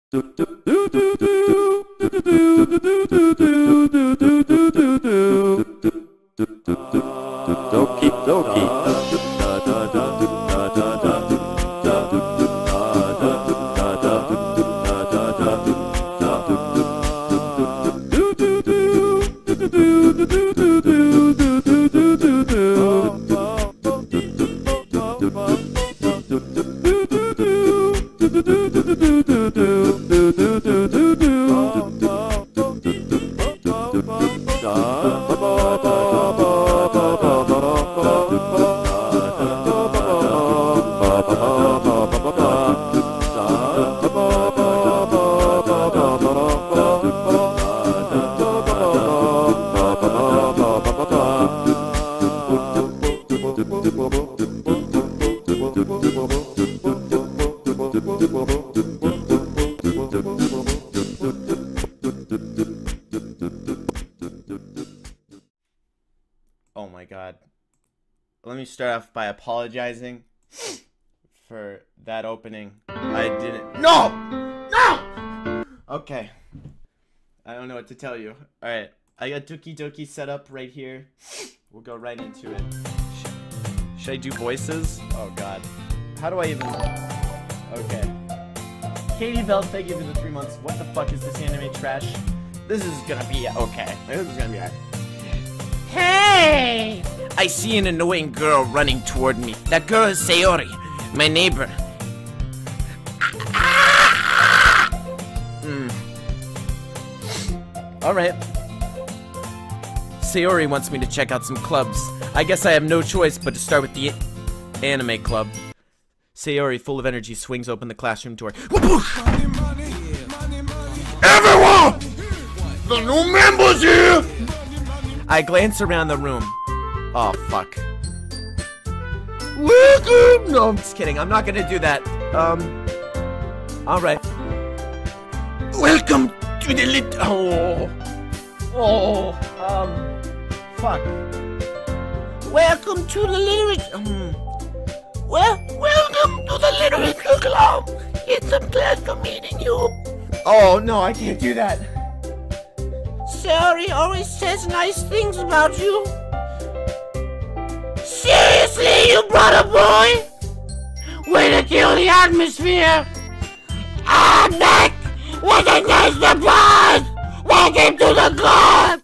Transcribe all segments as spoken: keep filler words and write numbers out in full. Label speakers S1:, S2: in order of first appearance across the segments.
S1: Doki doki.
S2: Oh my god. Let me start off by apologizing for that opening. I didn't. No! No! Okay. I don't know what to tell you. Alright. I got Doki Doki set up right here. We'll go right into it. Should I do voices? Oh god. How do I even. Okay. Katie Bell, thank you for the three months. What the fuck is this anime trash? This is gonna be okay. This is gonna be alright. Hey! I see an annoying girl running toward me. That girl is Sayori, my neighbor. Mm. Alright. Sayori wants me to check out some clubs. I guess I have no choice but to start with the anime club. Sayori, full of energy, swings open the classroom door. Everyone! The new members here! I glance around the room. Oh, fuck. Welcome! No, I'm just kidding. I'm not gonna do that. Um. Alright. Welcome to the lit. Oh. Oh. Um. Fuck. Welcome to the literature. Um, well, welcome to the literature club. It's a pleasure meeting you. Oh, no, I can't do that. Sayori always says nice things about you. Seriously, you brought a boy? Way to kill the atmosphere. I'm back with a nice surprise. Welcome to the club.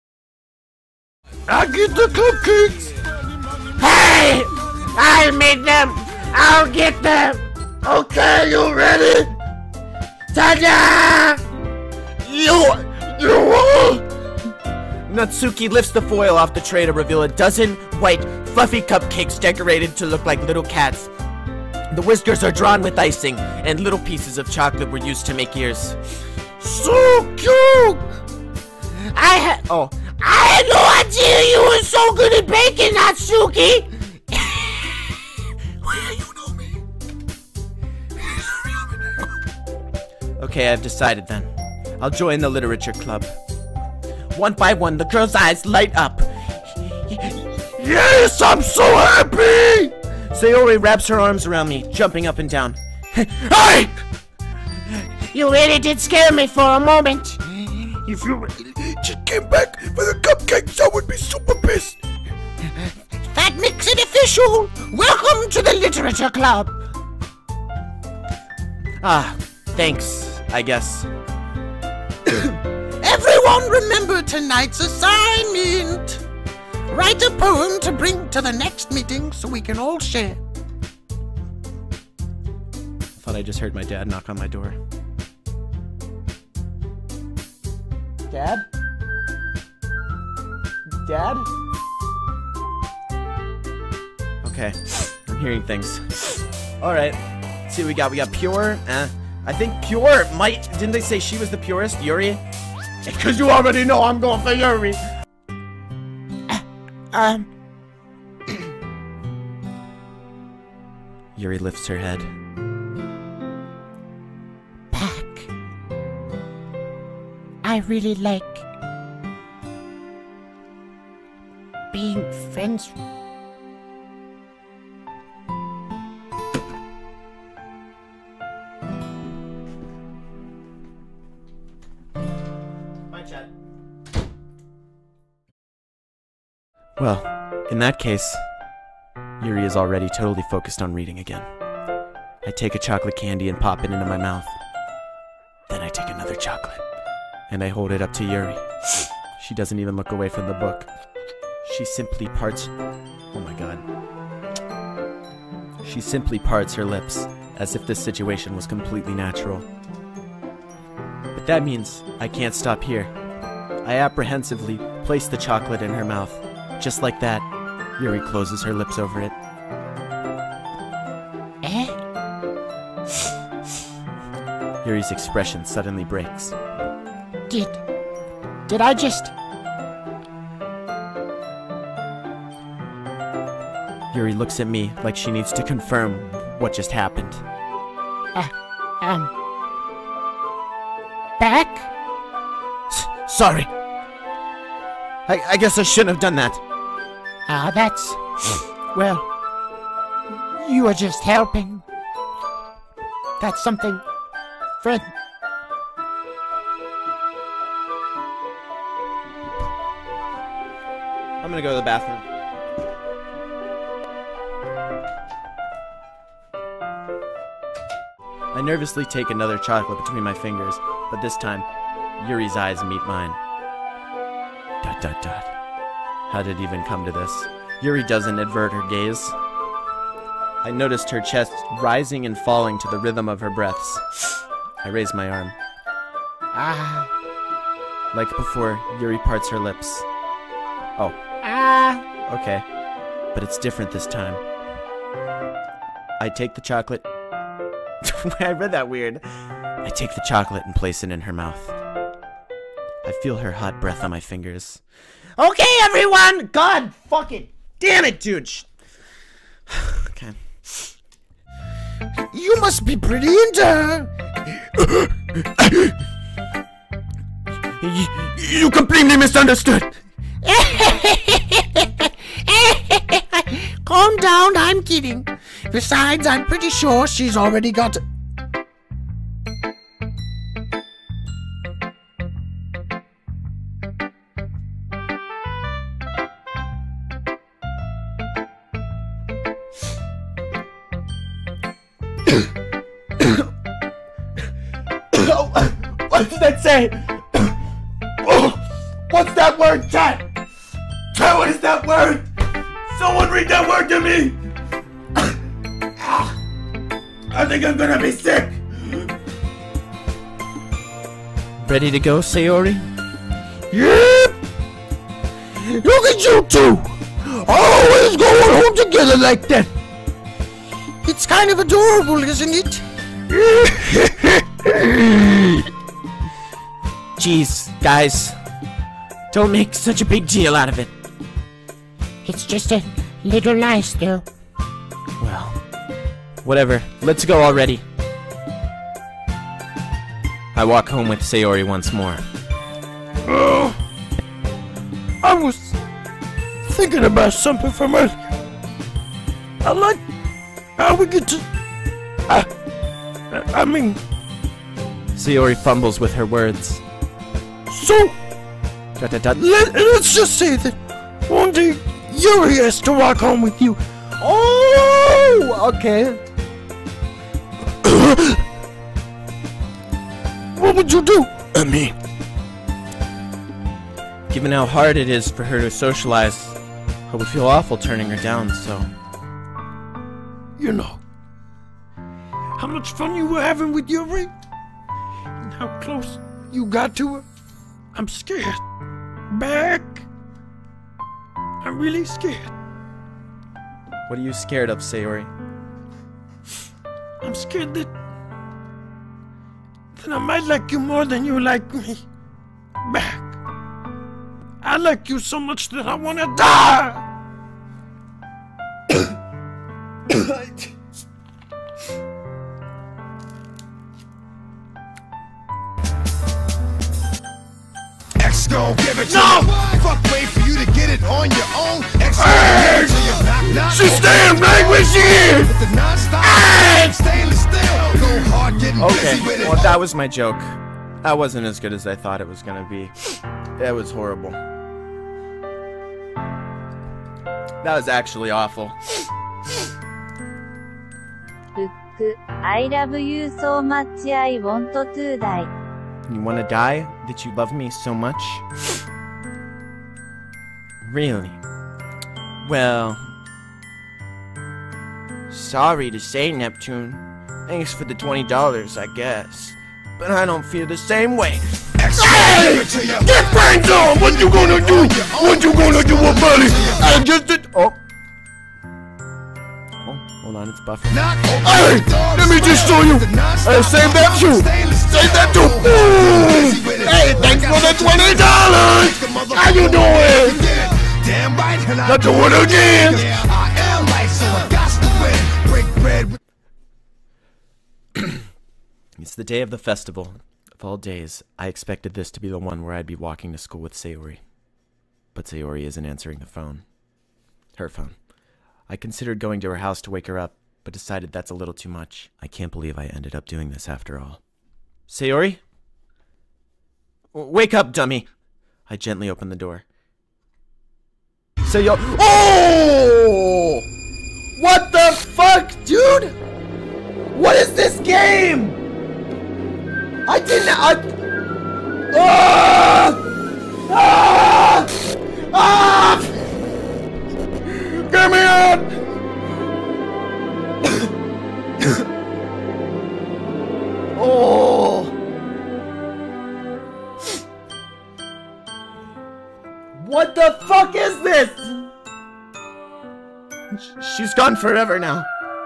S2: I get the cupcakes. Hey, I'll make them. I'll get them. Okay, you ready? Ta-da! You. Natsuki lifts the foil off the tray to reveal a dozen white, fluffy cupcakes decorated to look like little cats. The whiskers are drawn with icing, and little pieces of chocolate were used to make ears. So cute! I had oh, I had no idea you were so good at baking, Natsuki! Well, you know me. Okay, I've decided then. I'll join the literature club. One by one, the girl's eyes light up. Yes, I'm so happy! Sayori wraps her arms around me, jumping up and down. Hey! You really did scare me for a moment. If you just came back for the cupcakes, I would be super pissed. That makes it official. Welcome to the literature club. Ah, thanks, I guess. Everyone remember tonight's assignment. Write a poem to bring to the next meeting so we can all share. I thought I just heard my dad knock on my door. Dad? Dad? Okay, I'm hearing things. Alright, let's see what we got. We got Pure. Eh. I think Pure might... Didn't they say she was the purest? Yuri? Because you already know I'm going for Yuri. Uh, um... Yuri lifts her head. Pack. I really like... being friends. Well, in that case, Yuri is already totally focused on reading again. I take a chocolate candy and pop it into my mouth. Then I take another chocolate, and I hold it up to Yuri. She doesn't even look away from the book. She simply parts... Oh my god. She simply parts her lips, as if this situation was completely natural. But that means I can't stop here. I apprehensively place the chocolate in her mouth. Just like that, Yuri closes her lips over it.
S3: Eh?
S2: Yuri's expression suddenly breaks.
S3: Did... Did I just...
S2: Yuri looks at me like she needs to confirm what just happened.
S3: Uh, um... Back?
S2: S- sorry. I, I guess I shouldn't have done that.
S3: Ah, that's... Well... You were just helping. That's something... Fred...
S2: I'm gonna go to the bathroom. I nervously take another chocolate between my fingers, but this time, Yuri's eyes meet mine. Dot dot dot. How did it even come to this? Yuri doesn't avert her gaze. I noticed her chest rising and falling to the rhythm of her breaths. I raise my arm.
S3: Ah...
S2: Like before, Yuri parts her lips. Oh.
S3: Ah...
S2: Okay. But it's different this time. I take the chocolate... I read that weird. I take the chocolate and place it in her mouth. I feel her hot breath on my fingers. Okay, everyone! God, fuck it! Damn it, dude! Sh- okay.
S3: You must be pretty into her!
S2: You, you completely misunderstood!
S3: Calm down, I'm kidding. Besides, I'm pretty sure she's already got...
S2: What does that say? What's that word, chat? Chat, what is that word? Someone read that word to me! I think I'm gonna be sick! Ready to go, Sayori?
S3: Yep! Look at you two! Always going home together like that! It's kind of adorable, isn't it?
S2: Jeez, guys. Don't make such a big deal out of it.
S3: It's just a little nice, though.
S2: Well, whatever. Let's go already. I walk home with Sayori once more.
S3: Oh, I was thinking about something from earlier. I like how we get to... I, I mean...
S2: Sayori fumbles with her words.
S3: So,
S2: Da, da, da.
S3: let, let's just say that one day Yuri has to walk home with you.
S2: Oh, okay.
S3: What would you do? I mean...
S2: Given how hard it is for her to socialize, I would feel awful turning her down, so...
S3: You know, how much fun you were having with Yuri, and how close you got to her. I'm scared. Back. I'm really scared.
S2: What are you scared of, Sayori?
S3: I'm scared that... that I might like you more than you like me. Back. I like you so much that I want to die!
S4: X gon' give it to
S3: No!
S4: you. Fuck, wait for you to get it on your own. X
S3: Hey!
S4: gon' give it to you. Knock, knock.
S3: She's staying right where she is!
S4: With the non-stop
S3: Hey!
S4: stainless steel. Go hard getting
S2: Okay,
S4: busy with it.
S2: well that was my joke. That wasn't as good as I thought it was gonna be. That was horrible. That was actually awful.
S5: ブック I love you so much I want to die.
S2: You wanna die? That you love me so much? Really? Well... Sorry to say, Neptune. Thanks for the twenty dollars, I guess. But I don't feel the same way.
S4: Hey!
S3: Get back down! What you gonna do? What you gonna do about it? I just did.
S2: Oh. Oh, hold on, it's buffering.
S3: Hey! Let me just show you! Hey, save that too! Save that too! Ooh. Hey, thanks for the twenty dollars! How you doing?
S4: Damn right, and
S3: I'll do it again!
S4: Yeah, I am right, so I got to win. Break bread with
S2: It's the day of the festival. Of all days, I expected this to be the one where I'd be walking to school with Sayori. But Sayori isn't answering the phone. Her phone. I considered going to her house to wake her up, but decided that's a little too much. I can't believe I ended up doing this after all. Sayori? W- wake up, dummy! I gently opened the door. Sayori- Oh! What the fuck, dude? What is this game? I didn't. I. Ah! Ah! Ah! Get me out! Oh! What the fuck is this? She's gone forever now.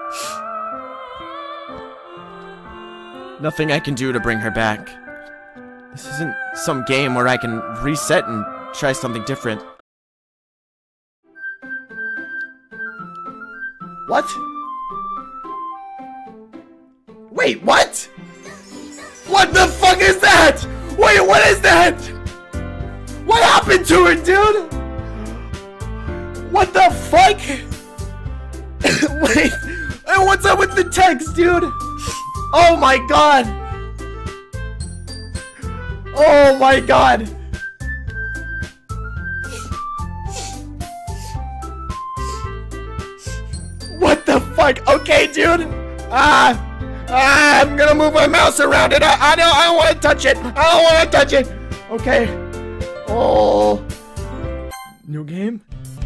S2: Nothing I can do to bring her back. This isn't some game where I can reset and try something different. What? Wait, what? What the fuck is that? Wait, what is that? What happened to her, dude? What the fuck? Wait, and what's up with the text, dude? Oh my god! Oh my god! What the fuck? Okay, dude! Ah! Ah! I'm gonna move my mouse around it! I, I don't, I don't wanna touch it! I don't wanna touch it! Okay. Oh. New game?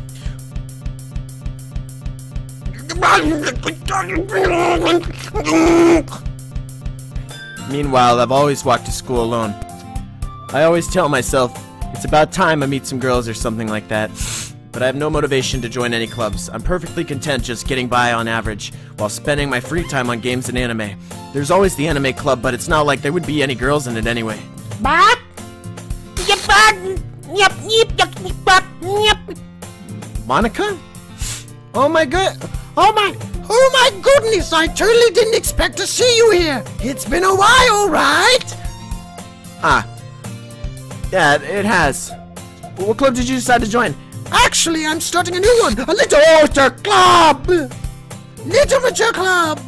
S2: Meanwhile, I've always walked to school alone. I always tell myself, it's about time I meet some girls or something like that. But I have no motivation to join any clubs. I'm perfectly content just getting by on average, while spending my free time on games and anime. There's always the anime club, but it's not like there would be any girls in it anyway.
S6: But yep, yep, yep, yep, yep.
S2: Monica? Oh my god!
S3: Oh my, oh my goodness, I totally didn't expect to see you here. It's been a while, right?
S2: Ah. Yeah, it has. What club did you decide to join?
S3: Actually, I'm starting a new one, a literature club. Literature club.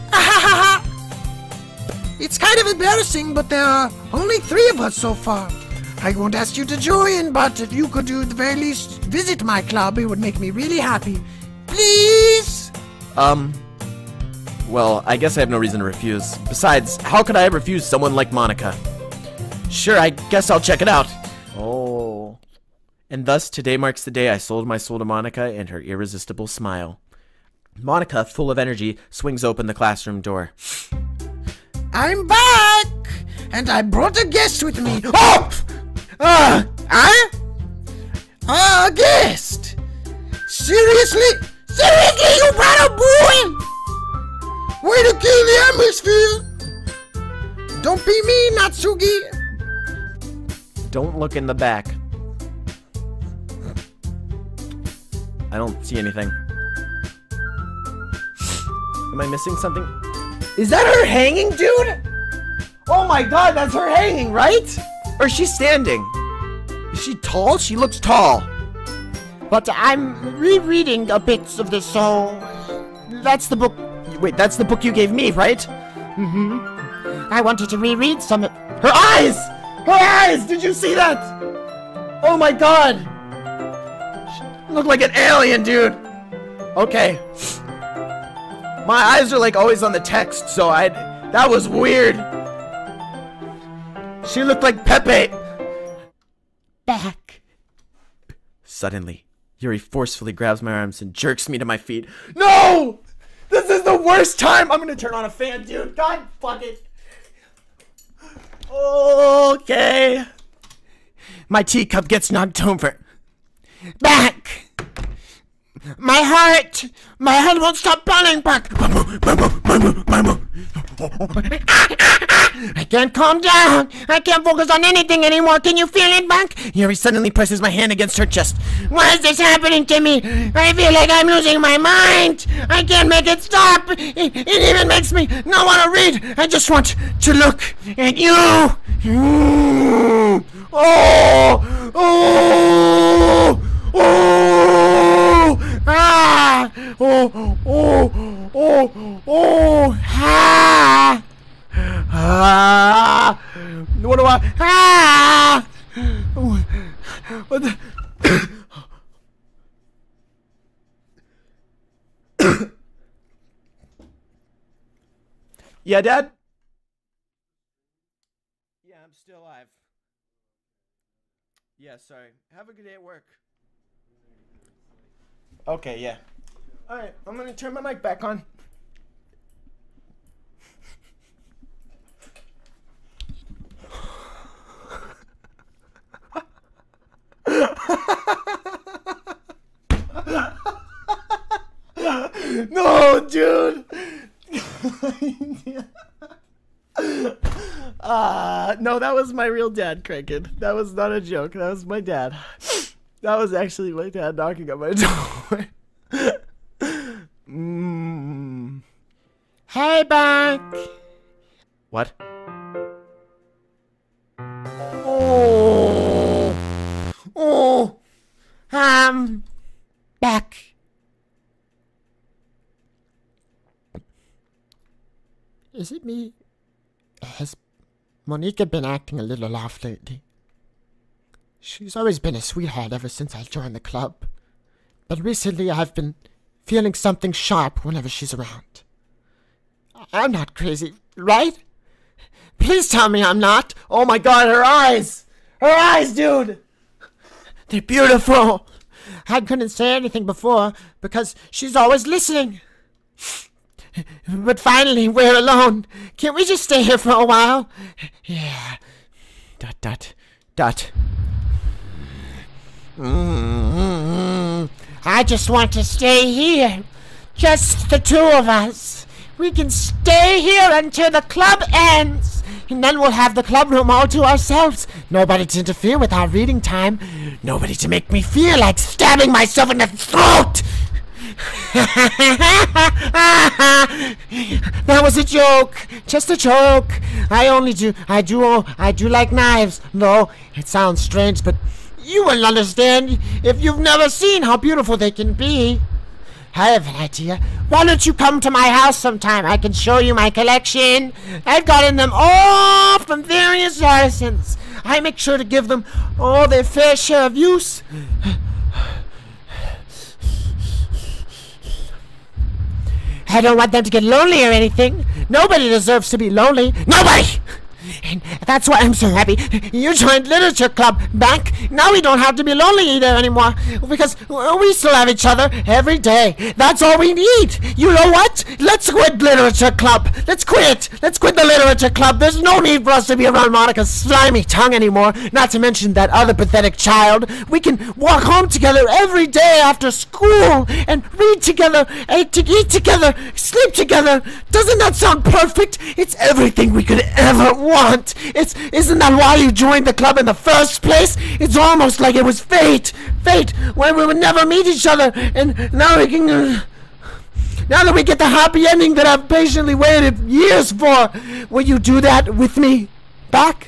S3: It's kind of embarrassing, but there are only three of us so far. I won't ask you to join, but if you could do at the very least visit my club, it would make me really happy. Please?
S2: Um, well, I guess I have no reason to refuse. Besides, how could I refuse someone like Monica? Sure, I guess I'll check it out. Oh. And thus, today marks the day I sold my soul to Monica and her irresistible smile. Monica, full of energy, swings open the classroom door.
S3: I'm back! And I brought a guest with me. Oh! Uh, huh? A guest? Seriously? Seriously, you brought a boy? Way to kill the atmosphere! Don't be me, Natsuki!
S2: Don't look in the back. I don't see anything. Am I missing something? Is that her hanging, dude? Oh my god, that's her hanging, right? Or is she standing? Is she tall? She looks tall.
S6: But I'm rereading a bit of this, so that's the book.
S2: Wait, that's the book you gave me, right?
S6: Mm-hmm. I wanted to reread some.
S2: Her eyes! Her eyes! Did you see that? Oh my god! Look like an alien, dude. Okay. My eyes are like always on the text, so I. That was weird. She looked like Pepe.
S6: Back.
S2: Suddenly, Yuri forcefully grabs my arms and jerks me to my feet. No! This is the worst time! I'm gonna turn on a fan, dude. God fuck it. Okay. My teacup gets knocked over.
S6: Back. My heart. My heart won't stop pounding back. I can't calm down. I can't focus on anything anymore. Can you feel it, Buck?
S2: Yuri suddenly presses my hand against her chest.
S6: Why is this happening to me? I feel like I'm losing my mind. I can't make it stop. It, it even makes me not want to read. I just want to look at you. Mm. Oh! Oh! Oh! Ah! Oh! Oh! Oh! Oh! Ah! Ah! What do I? Ah! What the? Yeah, Dad? Yeah, I'm still alive. Yeah, sorry. Have a good day at work. Okay, yeah. Alright, I'm gonna turn my mic back on. No, dude. uh, no, that was my real dad cranking. That was not a joke. That was my dad. That was actually my dad knocking on my door. mm. Hey, Buck.
S2: What?
S6: Oh. Oh. Um. Back. Is it me? Has Monica been acting a little off lately? She's always been a sweetheart ever since I joined the club. But recently I've been feeling something sharp whenever she's around. I'm not crazy, right? Please tell me I'm not.
S2: Oh my god, her eyes! Her eyes, dude!
S6: They're beautiful. I couldn't say anything before because she's always listening. But finally, we're alone. Can't we just stay here for a while? Yeah. Dot, dot, dot. Mm-hmm. I just want to stay here. Just the two of us. We can stay here until the club ends. And then we'll have the club room all to ourselves. Nobody to interfere with our reading time. Nobody to make me feel like stabbing myself in the throat. That was a joke. Just a joke. I only do, I do, I do like knives. No, it sounds strange, but you will understand if you've never seen how beautiful they can be. I have an idea. Why don't you come to my house sometime? I can show you my collection. I've gotten them all from various artisans. I make sure to give them all their fair share of use. I don't want them to get lonely or anything. Nobody deserves to be lonely. Nobody! And that's why I'm so happy you joined Literature Club back. Now we don't have to be lonely either anymore because we still have each other every day. That's all we need. You know what? Let's quit Literature Club. Let's quit. Let's quit the Literature Club. There's no need for us to be around Monica's slimy tongue anymore. Not to mention that other pathetic child. We can walk home together every day after school and read together, eat, to eat together, sleep together. Doesn't that sound perfect? It's everything we could ever want. It's isn't that why you joined the club in the first place? It's almost like it was fate, fate, when we would never meet each other, and now we can. Uh, now that we get the happy ending that I've patiently waited years for, will you do that with me, back?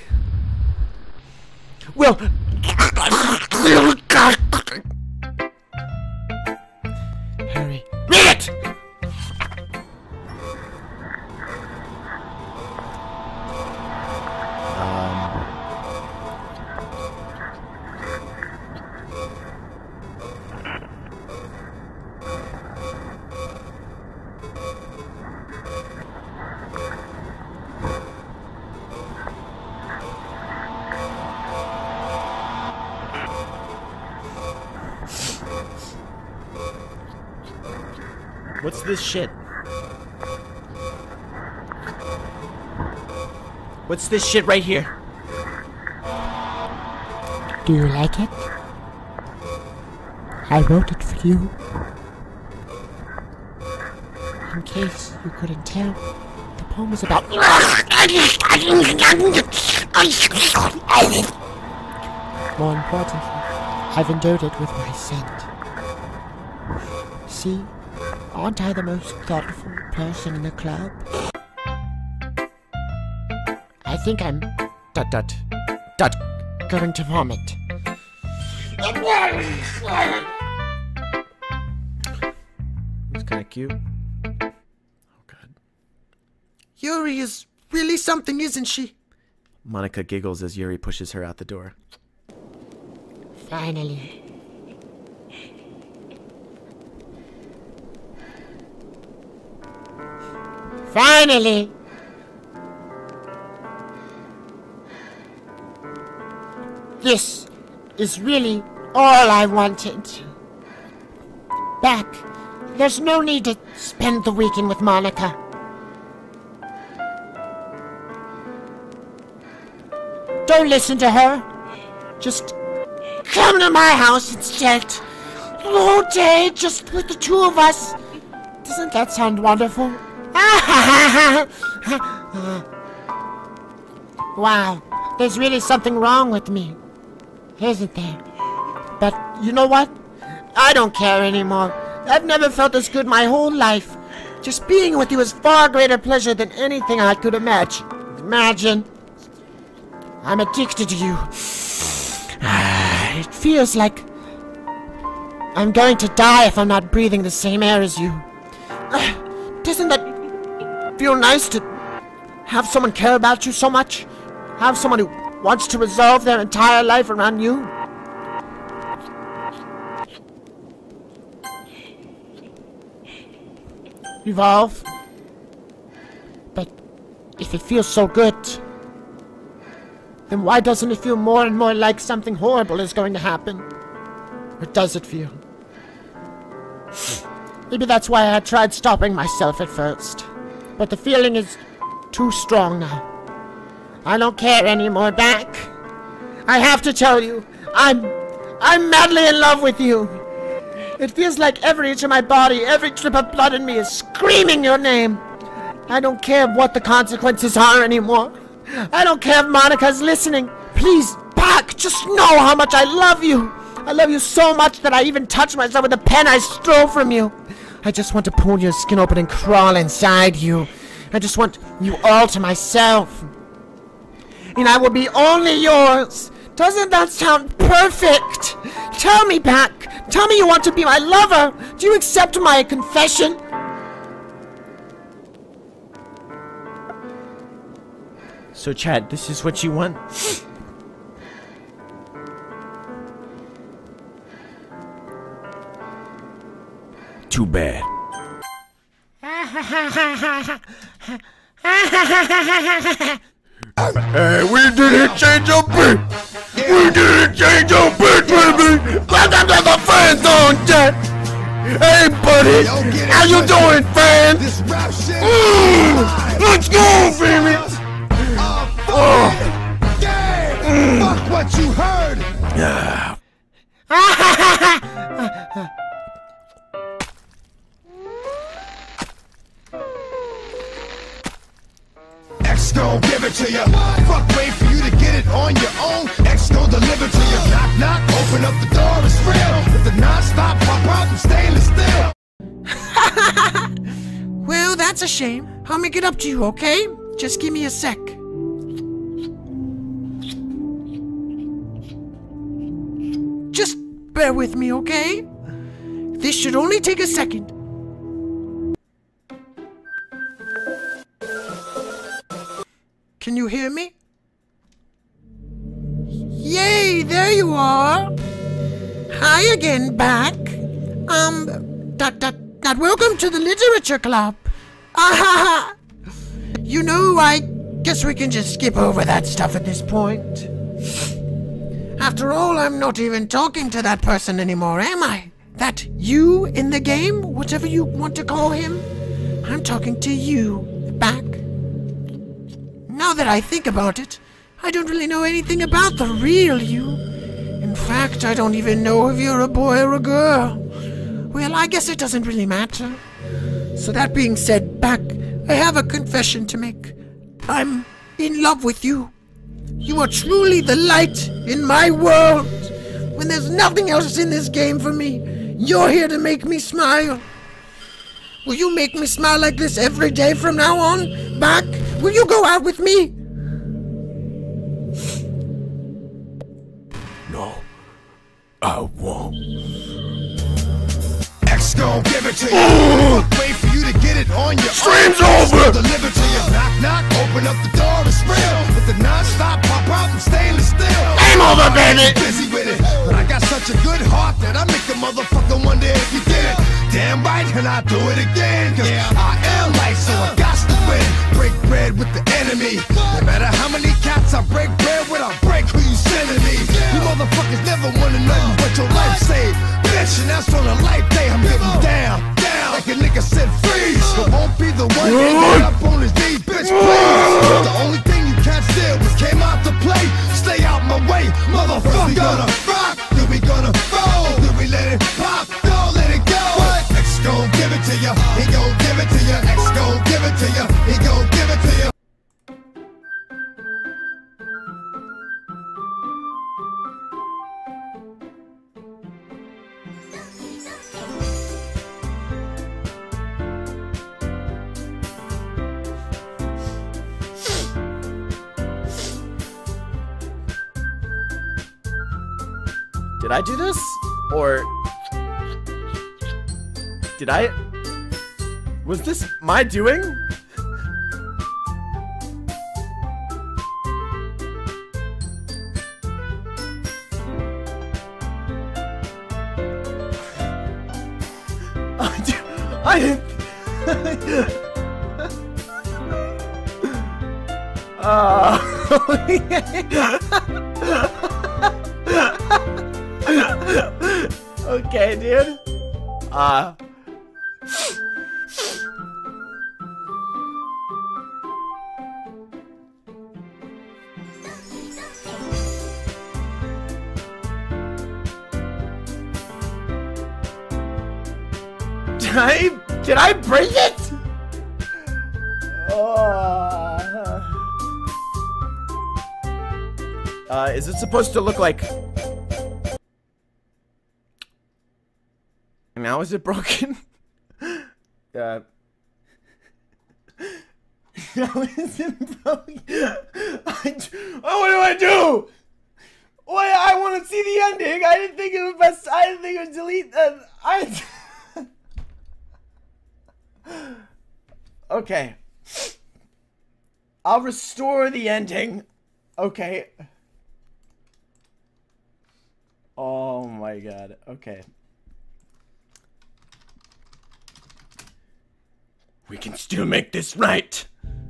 S6: Well. Harry, read it. What's this shit? What's this shit right here?
S7: Do you like it? I wrote it for you. In case you couldn't tell, the poem is about... More importantly, I've endowed it with my scent. See? Aren't I the most thoughtful person in the club? I think I'm...
S6: Dot dot. Dot.
S7: going to vomit.
S6: It's kind of cute. Oh, God. Yuri is really something, isn't she? Monica giggles as Yuri pushes her out the door.
S7: Finally. Finally! This is really all I wanted. Back. There's no need to spend the weekend with Monica. Don't listen to her. Just come to my house instead. The whole day, just with the two of us. Doesn't that sound wonderful? Wow, there's really something wrong with me, isn't there? But you know what? I don't care anymore. I've never felt this good my whole life. Just being with you is far greater pleasure than anything I could imagine. Imagine. I'm addicted to you. It feels like I'm going to die if I'm not breathing the same air as you. Doesn't that feel nice to have someone care about you so much? Have someone who wants to resolve their entire life around you? Evolve? But if it feels so good, then why doesn't it feel more and more like something horrible is going to happen? Or does it feel? Maybe that's why I tried stopping myself at first. But the feeling is too strong now. I don't care anymore, back. I have to tell you, I'm... I'm madly in love with you. It feels like every inch of my body, every drip of blood in me is screaming your name. I don't care what the consequences are anymore. I don't care if Monica's listening. Please, back, just know how much I love you. I love you so much that I even touch myself with the pen I stole from you. I just want to pull your skin open and crawl inside you. I just want you all to myself. And I will be only yours. Doesn't that sound perfect? Tell me, back. Tell me you want to be my lover. Do you accept my confession?
S6: So, Chad, this is what you want? Too bad.
S3: Hey, we didn't change a bit. We didn't change a bit, baby. Welcome to the fan zone, Jack. Hey, buddy. How you doing, fan? Mm, let's go, baby.
S4: Oh. Mm. Fuck what you heard.
S3: Yeah.
S4: X gon' give it to ya. Fuck, wait for you to get it on your own. X gon' deliver to you. Knock, knock, open up the door, it's real. With the non-stop pop out and stainless steel.
S6: Well, that's a shame. I'll make it up to you, okay? Just give me a sec. Just bear with me, okay? This should only take a second. Can you hear me? Yay, there you are. Hi again, back. Um, dot, dot, dot, welcome to the Literature Club. Ah, you know, I guess we can just skip over that stuff at this point. After all, I'm not even talking to that person anymore, am I? That you in the game, whatever you want to call him, I'm talking to you, back. Now that I think about it, I don't really know anything about the real you. In fact, I don't even know if you're a boy or a girl. Well, I guess it doesn't really matter. So that being said, back, I have a confession to make. I'm in love with you. You are truly the light in my world. When there's nothing else in this game for me, you're here to make me smile. Will you make me smile like this every day from now on? Back, will you go out with me?
S3: No, I won't.
S4: X gon' give it to you. Wait for you to get it on your
S3: Stream's
S4: own.
S3: over.
S4: Deliver to you. Knock, knock. Open up the door. It's real. With the non-stop pop out and stainless steel.
S3: Game over, baby.
S4: Busy with it. But I got such a good heart that I make a motherfucker wonder if you did it. Damn right, and I do it again. Cause yeah. I am light, so I got to win. Break bread with the enemy. No matter how many cats I break bread with, I break who you sending me. You motherfuckers never wanted nothing but your life saved. Bitch, and that's on a life day. I'm getting down, down. Like a nigga said freeze. But won't be the one that get up on his knees, bitch, please. The only thing you can't steal was came out to play. Stay out my way, motherfucker. We gonna rock, then we gonna roll. Then we let it pop, don't let it go. X gon' give it to ya, he gon' give it to ya. X gon' give it to ya, he gon' give it to ya.
S2: Did I do this? Or did I? Was this my doing? I did, I didn't. uh, okay, dude. Uh. Did I, did I break it? Oh. Uh, is it supposed to look like... Now is it broken? uh... Now is it broken? I, oh, what do I do? What, I want to see the ending. I didn't think it was best. I didn't think it was delete. Uh, I... Okay. I'll restore the ending. Okay. Oh my god. Okay. We can still make this right.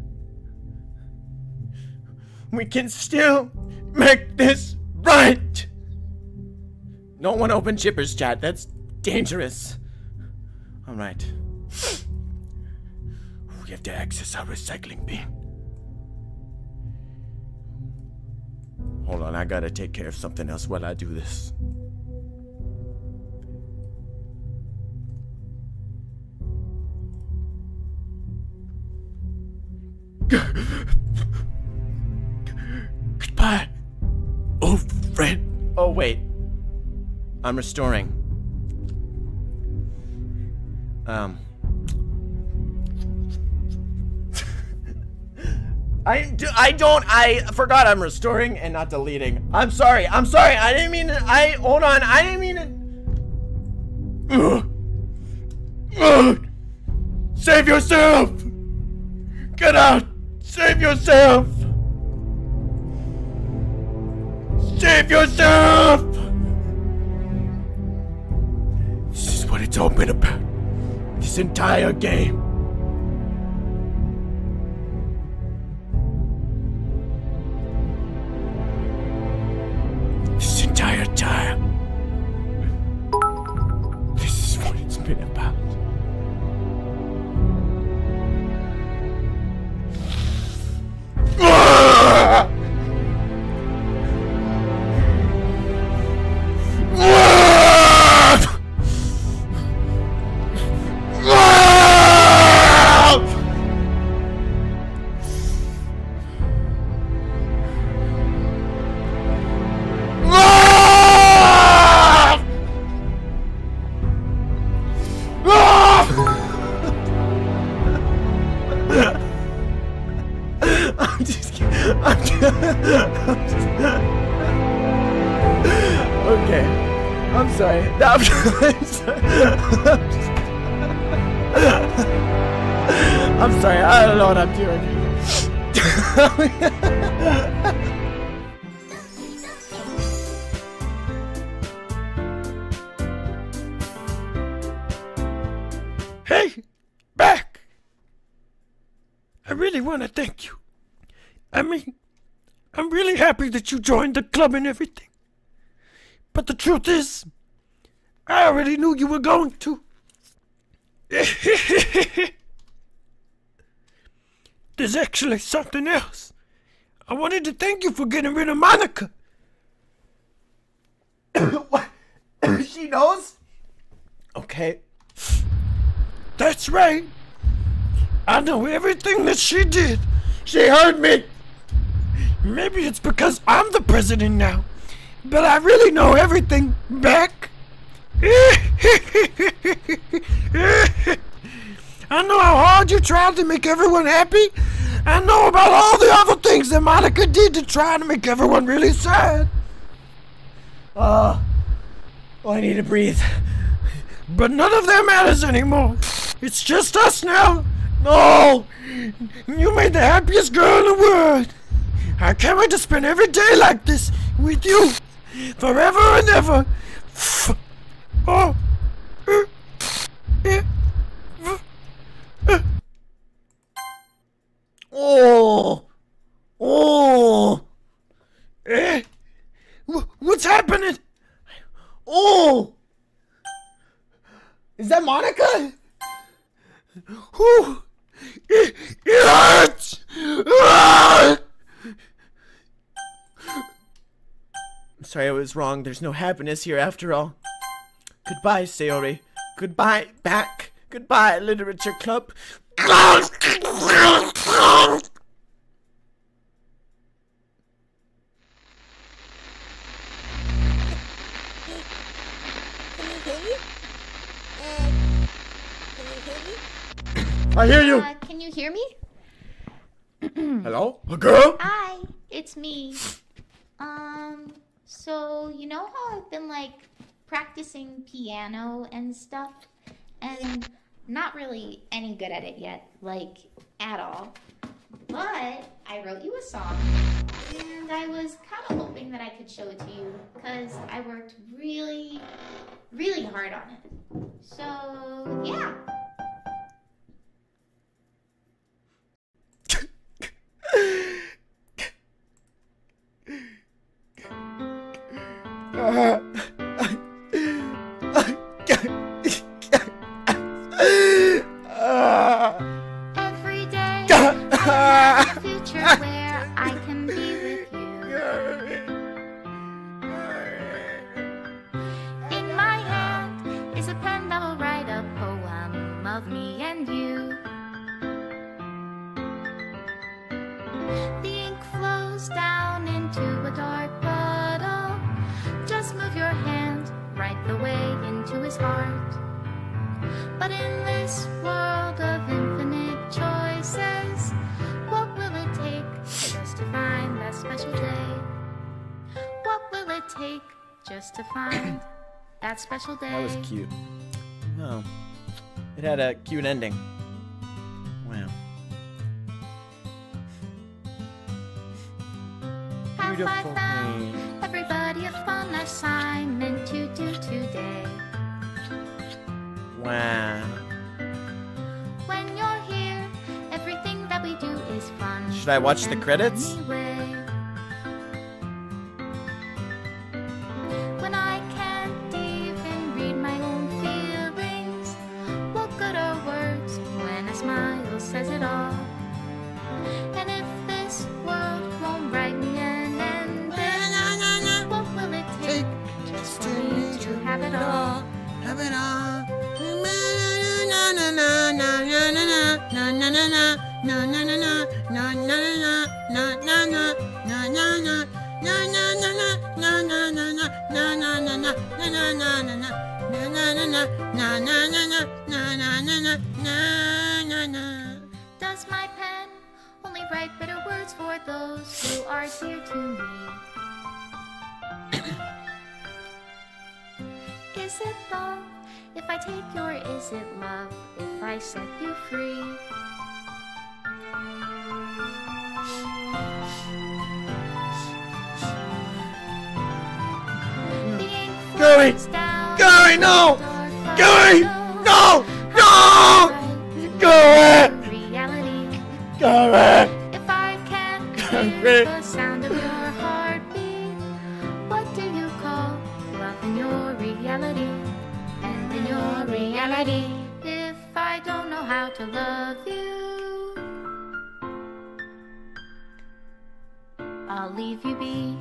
S2: We can still make this right. Don't want to open Chippers chat. That's dangerous. All right. We have to access our recycling bin. Hold on, I gotta take care of something else while I do this. Goodbye, old friend. Oh, wait. I'm restoring. Um... I, do, I don't, I forgot I'm restoring and not deleting. I'm sorry, I'm sorry, I didn't mean to, I, hold on, I didn't mean to. Ugh. Ugh. Save yourself! Get out! Save yourself! Save yourself! This is what it's all been about. This entire game. This entire time. I'm okay. I'm sorry. No, I'm, I'm sorry. I'm sorry. I don't know what I'm doing.
S3: Hey, back! I really want to thank you. I mean, I'm really happy that you joined the club and everything. But the truth is, I already knew you were going to. There's actually something else. I wanted to thank you for getting rid of Monica.
S2: What? She knows? Okay.
S3: That's right. I know everything that she did.
S2: She heard me.
S3: Maybe it's because I'm the president now, but I really know everything back. I know how hard you tried to make everyone happy. I know about all the other things that Monica did to try to make everyone really sad.
S2: Oh, oh I need to breathe.
S3: But none of that matters anymore. It's just us now.
S2: No!
S3: You made the happiest girl in the world. I can't wait to spend every day like this with you. Forever and ever. Oh.
S2: Oh! Oh!
S3: Eh? What's happening?
S2: Oh! Is that Monica?
S3: Whew. It, it hurts! Ah!
S2: I'm sorry I was wrong. There's no happiness here after all. Goodbye, Sayori. Goodbye, back. Goodbye, Literature Club. I hear you.
S8: Uh, can you hear me?
S2: Hello? A girl?
S8: Hi, it's me. Um, so you know how I've been like practicing piano and stuff, and not really any good at it yet, like at all. But I wrote you a song, and I was kind of hoping that I could show it to you because I worked really, really hard on it. So yeah.
S2: Uh,
S8: Every day, I have a future where I can be with you. In my hand is a pen that will write a poem of me and you. The ink flows down into a dark puddle. Just move your hand right the way into his heart. But in this world of infinite choices, what will it take just to find that special day? What will it take just to find that special day?
S2: That was cute. Oh. It had a cute ending. Wow.
S8: Have
S2: Beautiful
S8: I found
S2: name.
S8: everybody a fun assignment to do today?
S2: Wow.
S8: When you're here, everything that we do is fun.
S2: Should I watch the credits?
S8: Anyway. When I can't even read my own feelings, what good are words when a smile says it all? And if this world won't write me an ending, what will it take just for me to have it all?
S6: Have it all.
S8: Does my pen only write bitter words for those who are dear to me. Is it love if I take your, is it love if I set you free?
S2: Going! Going! No! Going! No! No! Go away!
S8: Reality.
S2: Go away!
S8: If I can't
S2: Go
S8: hear
S2: away!
S8: the sound of your heartbeat, what do you call love in your reality? And in your reality, if I don't know how to love you, I'll leave you be.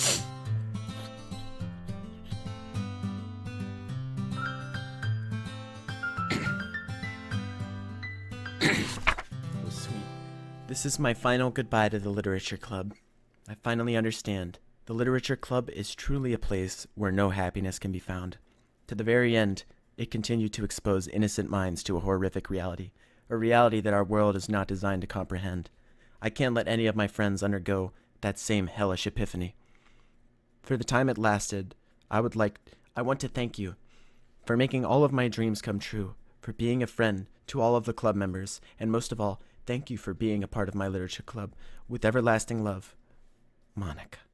S2: Oh, sweet. This is my final goodbye to the Literature Club. I finally understand. The Literature Club is truly a place where no happiness can be found. To the very end, it continued to expose innocent minds to a horrific reality, a reality that our world is not designed to comprehend. I can't let any of my friends undergo that same hellish epiphany. For the time it lasted, I would like, I want to thank you for making all of my dreams come true, for being a friend to all of the club members, and most of all, thank you for being a part of my literature club. With everlasting love, Monica.